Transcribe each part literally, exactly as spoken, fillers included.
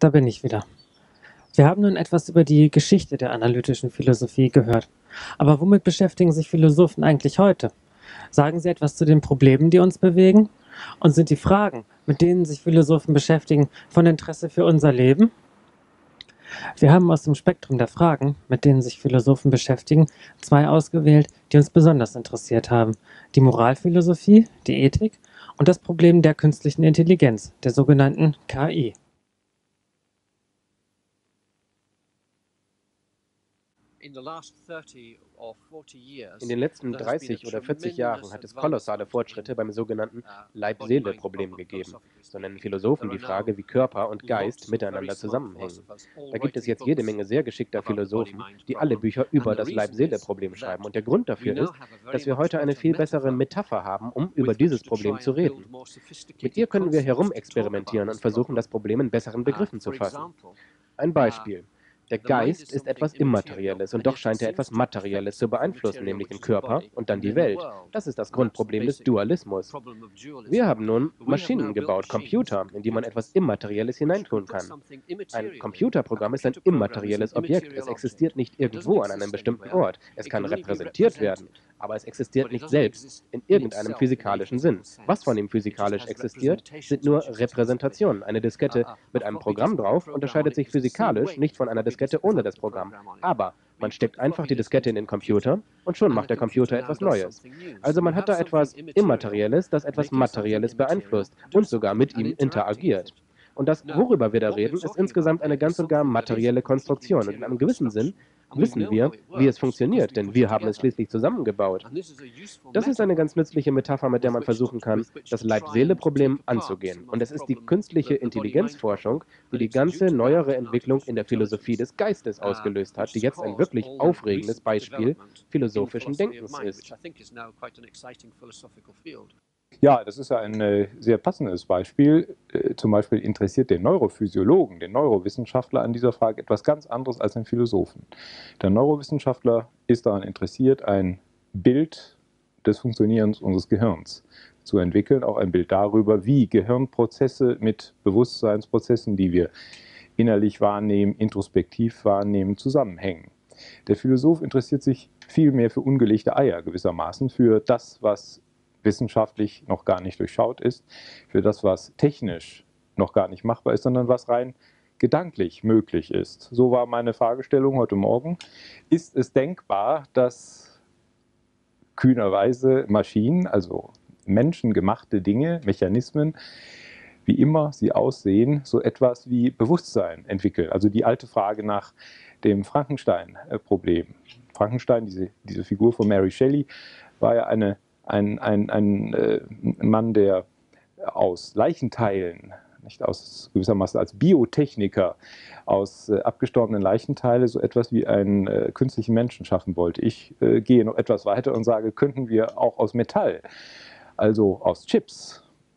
da bin ich wieder. Wir haben nun etwas über die Geschichte der analytischen Philosophie gehört. Aber womit beschäftigen sich Philosophen eigentlich heute? Sagen sie etwas zu den Problemen, die uns bewegen? Und sind die Fragen, mit denen sich Philosophen beschäftigen, von Interesse für unser Leben? Wir haben aus dem Spektrum der Fragen, mit denen sich Philosophen beschäftigen, zwei ausgewählt, die uns besonders interessiert haben: die Moralphilosophie, die Ethik und das Problem der künstlichen Intelligenz, der sogenannten K I. In den letzten dreißig oder vierzig Jahren hat es kolossale Fortschritte beim sogenannten Leib-Seele-Problem gegeben. So nennen Philosophen die Frage, wie Körper und Geist miteinander zusammenhängen. Da gibt es jetzt jede Menge sehr geschickter Philosophen, die alle Bücher über das Leib-Seele-Problem schreiben. Und der Grund dafür ist, dass wir heute eine viel bessere Metapher haben, um über dieses Problem zu reden. Mit ihr können wir herumexperimentieren und versuchen, das Problem in besseren Begriffen zu fassen. Ein Beispiel. Der Geist ist etwas Immaterielles und doch scheint er etwas Materielles zu beeinflussen, nämlich den Körper und dann die Welt. Das ist das Grundproblem des Dualismus. Wir haben nun Maschinen gebaut, Computer, in die man etwas Immaterielles hineintun kann. Ein Computerprogramm ist ein immaterielles Objekt. Es existiert nicht irgendwo an einem bestimmten Ort. Es kann repräsentiert werden, aber es existiert nicht selbst in irgendeinem physikalischen Sinn. Was von ihm physikalisch existiert, sind nur Repräsentationen. Eine Diskette mit einem Programm drauf unterscheidet sich physikalisch nicht von einer Diskette ohne das Programm. Aber man steckt einfach die Diskette in den Computer und schon macht der Computer etwas Neues. Also man hat da etwas Immaterielles, das etwas Materielles beeinflusst und sogar mit ihm interagiert. Und das, worüber wir da reden, ist insgesamt eine ganz und gar materielle Konstruktion. Und in einem gewissen Sinn wissen wir, wie es funktioniert, denn wir haben es schließlich zusammengebaut. Das ist eine ganz nützliche Metapher, mit der man versuchen kann, das Leib-Seele-Problem anzugehen. Und es ist die künstliche Intelligenzforschung, die die ganze neuere Entwicklung in der Philosophie des Geistes ausgelöst hat, die jetzt ein wirklich aufregendes Beispiel philosophischen Denkens ist. Ja, das ist ja ein äh, sehr passendes Beispiel. Äh, zum Beispiel interessiert den Neurophysiologen, den Neurowissenschaftler an dieser Frage etwas ganz anderes als den Philosophen. Der Neurowissenschaftler ist daran interessiert, ein Bild des Funktionierens unseres Gehirns zu entwickeln, auch ein Bild darüber, wie Gehirnprozesse mit Bewusstseinsprozessen, die wir innerlich wahrnehmen, introspektiv wahrnehmen, zusammenhängen. Der Philosoph interessiert sich viel mehr für ungelegte Eier gewissermaßen, für das, was wissenschaftlich noch gar nicht durchschaut ist, für das, was technisch noch gar nicht machbar ist, sondern was rein gedanklich möglich ist. So war meine Fragestellung heute Morgen. Ist es denkbar, dass kühnerweise Maschinen, also menschengemachte Dinge, Mechanismen, wie immer sie aussehen, so etwas wie Bewusstsein entwickeln? Also die alte Frage nach dem Frankenstein-Problem. Frankenstein, diese, diese Figur von Mary Shelley, war ja eine Ein, ein, ein äh, Mann, der aus Leichenteilen, nicht aus gewissermaßen als Biotechniker, aus äh, abgestorbenen Leichenteilen so etwas wie einen äh, künstlichen Menschen schaffen wollte. Ich äh, gehe noch etwas weiter und sage, könnten wir auch aus Metall, also aus Chips,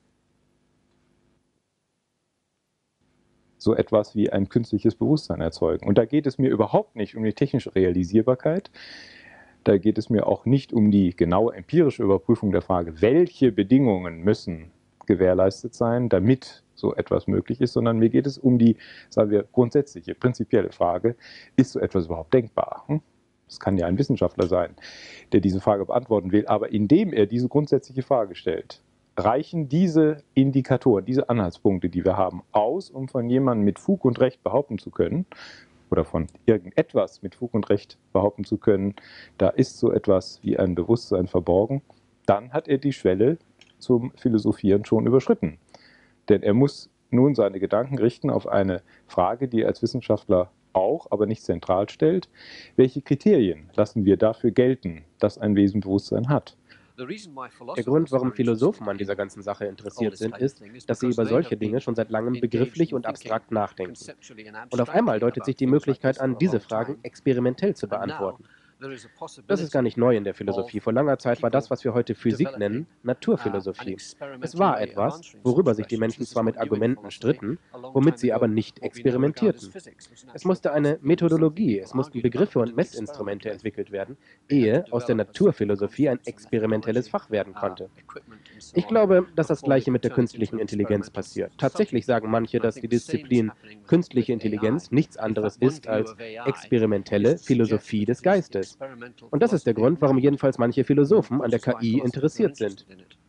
so etwas wie ein künstliches Bewusstsein erzeugen. Und da geht es mir überhaupt nicht um die technische Realisierbarkeit. Da geht es mir auch nicht um die genaue empirische Überprüfung der Frage, welche Bedingungen müssen gewährleistet sein, damit so etwas möglich ist, sondern mir geht es um die, sagen wir, grundsätzliche, prinzipielle Frage, ist so etwas überhaupt denkbar? Es kann ja ein Wissenschaftler sein, der diese Frage beantworten will, aber indem er diese grundsätzliche Frage stellt, reichen diese Indikatoren, diese Anhaltspunkte, die wir haben, aus, um von jemandem mit Fug und Recht behaupten zu können, oder von irgendetwas mit Fug und Recht behaupten zu können, da ist so etwas wie ein Bewusstsein verborgen, dann hat er die Schwelle zum Philosophieren schon überschritten. Denn er muss nun seine Gedanken richten auf eine Frage, die er als Wissenschaftler auch, aber nicht zentral stellt. Welche Kriterien lassen wir dafür gelten, dass ein Wesen Bewusstsein hat? Der Grund, warum Philosophen an dieser ganzen Sache interessiert sind, ist, dass sie über solche Dinge schon seit langem begrifflich und abstrakt nachdenken. Und auf einmal deutet sich die Möglichkeit an, diese Fragen experimentell zu beantworten. Das ist gar nicht neu in der Philosophie. Vor langer Zeit war das, was wir heute Physik nennen, Naturphilosophie. Es war etwas, worüber sich die Menschen zwar mit Argumenten stritten, womit sie aber nicht experimentierten. Es musste eine Methodologie, es mussten Begriffe und Messinstrumente entwickelt werden, ehe aus der Naturphilosophie ein experimentelles Fach werden konnte. Ich glaube, dass das Gleiche mit der künstlichen Intelligenz passiert. Tatsächlich sagen manche, dass die Disziplin künstliche Intelligenz nichts anderes ist als experimentelle Philosophie des Geistes. Und das ist der Grund, warum jedenfalls manche Philosophen an der K I interessiert sind.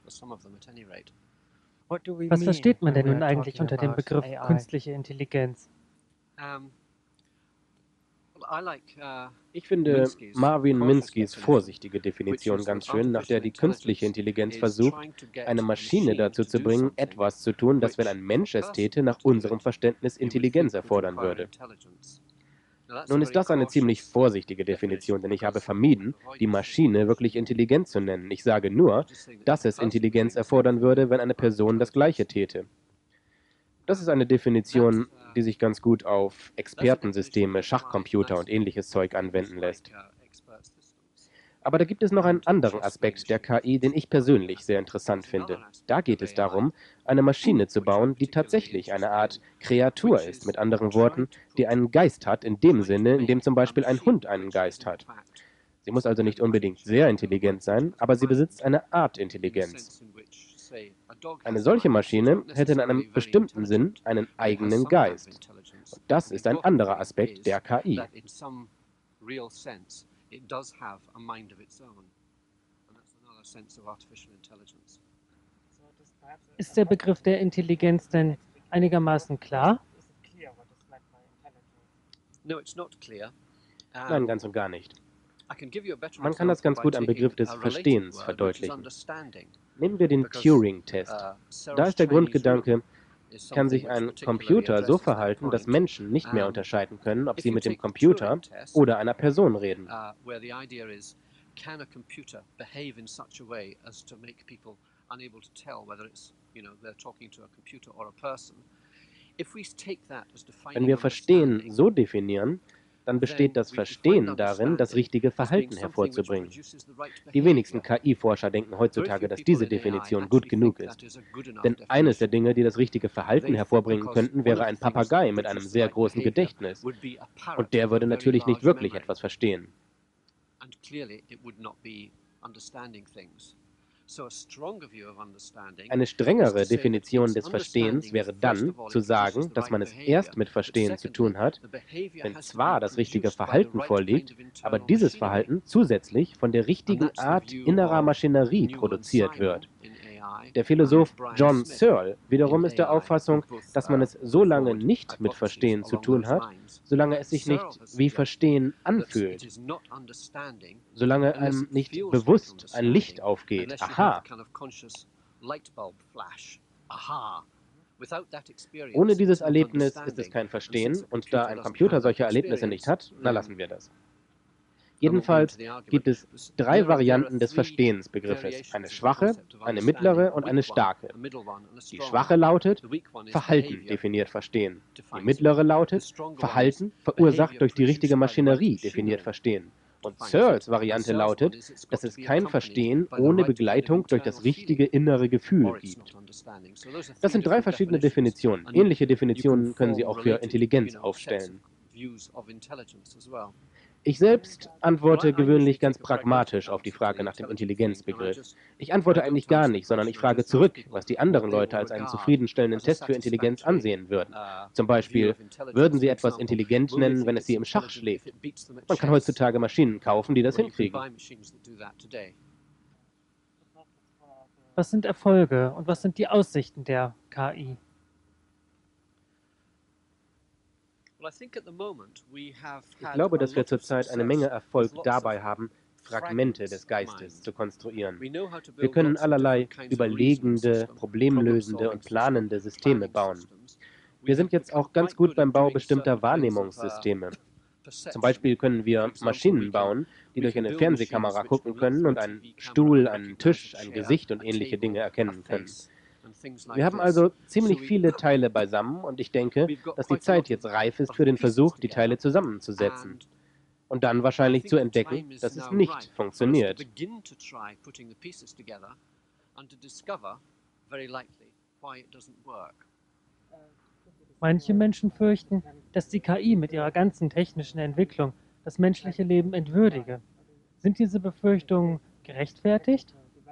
Was versteht man denn nun eigentlich unter dem Begriff künstliche Intelligenz? Ich finde Marvin Minskys vorsichtige Definition ganz schön, nach der die künstliche Intelligenz versucht, eine Maschine dazu zu bringen, etwas zu tun, das, wenn ein Mensch es täte, nach unserem Verständnis Intelligenz erfordern würde. Nun ist das eine ziemlich vorsichtige Definition, denn ich habe vermieden, die Maschine wirklich intelligent zu nennen. Ich sage nur, dass es Intelligenz erfordern würde, wenn eine Person das Gleiche täte. Das ist eine Definition, die sich ganz gut auf Expertensysteme, Schachcomputer und ähnliches Zeug anwenden lässt. Aber da gibt es noch einen anderen Aspekt der K I, den ich persönlich sehr interessant finde. Da geht es darum, eine Maschine zu bauen, die tatsächlich eine Art Kreatur ist, mit anderen Worten, die einen Geist hat, in dem Sinne, in dem zum Beispiel ein Hund einen Geist hat. Sie muss also nicht unbedingt sehr intelligent sein, aber sie besitzt eine Art Intelligenz. Eine solche Maschine hätte in einem bestimmten Sinn einen eigenen Geist. Und das ist ein anderer Aspekt der K I. Ist der Begriff der Intelligenz denn einigermaßen klar? Nein, ganz und gar nicht. Man kann das ganz gut am Begriff des Verstehens verdeutlichen. Nehmen wir den Turing-Test. Da ist der Grundgedanke, kann sich ein Computer so verhalten, dass Menschen nicht mehr unterscheiden können, ob sie mit dem Computer oder einer Person reden. Wenn wir Verstehen so definieren, dann besteht das Verstehen darin, das richtige Verhalten hervorzubringen. Die wenigsten K I-Forscher denken heutzutage, dass diese Definition gut genug ist. Denn eines der Dinge, die das richtige Verhalten hervorbringen könnten, wäre ein Papagei mit einem sehr großen Gedächtnis. Und der würde natürlich nicht wirklich etwas verstehen. Eine strengere Definition des Verstehens wäre dann, zu sagen, dass man es erst mit Verstehen zu tun hat, wenn zwar das richtige Verhalten vorliegt, aber dieses Verhalten zusätzlich von der richtigen Art innerer Maschinerie produziert wird. Der Philosoph John Searle wiederum ist der Auffassung, dass man es so lange nicht mit Verstehen zu tun hat, solange es sich nicht wie Verstehen anfühlt, solange einem nicht bewusst ein Licht aufgeht. Aha! Ohne dieses Erlebnis ist es kein Verstehen, und da ein Computer solche Erlebnisse nicht hat, na lassen wir das. Jedenfalls gibt es drei Varianten des Verstehensbegriffes. Eine schwache, eine mittlere und eine starke. Die schwache lautet, Verhalten definiert Verstehen. Die mittlere lautet, Verhalten verursacht durch die richtige Maschinerie definiert Verstehen. Und Searles Variante lautet, dass es kein Verstehen ohne Begleitung durch das richtige innere Gefühl gibt. Das sind drei verschiedene Definitionen. Ähnliche Definitionen können Sie auch für Intelligenz aufstellen. Ich selbst antworte gewöhnlich ganz pragmatisch auf die Frage nach dem Intelligenzbegriff. Ich antworte eigentlich gar nicht, sondern ich frage zurück, was die anderen Leute als einen zufriedenstellenden Test für Intelligenz ansehen würden. Zum Beispiel, würden sie etwas intelligent nennen, wenn es sie im Schach schlägt? Man kann heutzutage Maschinen kaufen, die das hinkriegen. Was sind Erfolge und was sind die Aussichten der K I? Ich glaube, dass wir zurzeit eine Menge Erfolg dabei haben, Fragmente des Geistes zu konstruieren. Wir können allerlei überlegende, problemlösende und planende Systeme bauen. Wir sind jetzt auch ganz gut beim Bau bestimmter Wahrnehmungssysteme. Zum Beispiel können wir Maschinen bauen, die durch eine Fernsehkamera gucken können und einen Stuhl, einen Tisch, ein Gesicht und ähnliche Dinge erkennen können. Wir haben also ziemlich viele Teile beisammen und ich denke, dass die Zeit jetzt reif ist für den Versuch, die Teile zusammenzusetzen. und dann wahrscheinlich zu entdecken, dass es nicht funktioniert. Manche Menschen fürchten, dass die K I mit ihrer ganzen technischen Entwicklung das menschliche Leben entwürdige. Sind diese Befürchtungen gerechtfertigt?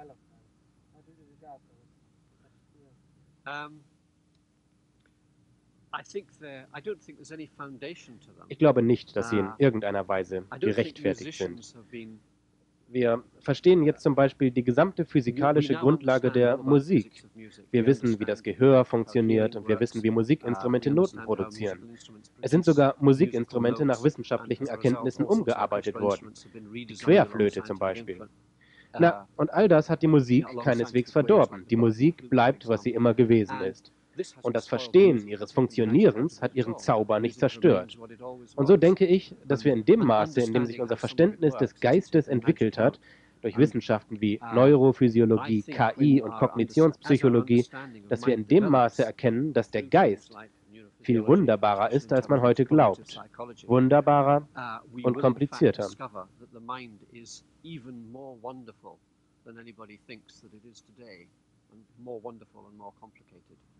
Ich glaube nicht, dass sie in irgendeiner Weise gerechtfertigt sind. Wir verstehen jetzt zum Beispiel die gesamte physikalische Grundlage der Musik. Wir wissen, wie das Gehör funktioniert und wir wissen, wie Musikinstrumente Noten produzieren. Es sind sogar Musikinstrumente nach wissenschaftlichen Erkenntnissen umgearbeitet worden. Die Querflöte zum Beispiel. Na, und all das hat die Musik keineswegs verdorben. Die Musik bleibt, was sie immer gewesen ist. Und das Verstehen ihres Funktionierens hat ihren Zauber nicht zerstört. Und so denke ich, dass wir in dem Maße, in dem sich unser Verständnis des Geistes entwickelt hat, durch Wissenschaften wie Neurophysiologie, K I und Kognitionspsychologie, dass wir in dem Maße erkennen, dass der Geist viel wunderbarer ist, als man heute glaubt. Wunderbarer und komplizierter. Than anybody thinks that it is today, and more wonderful and more complicated.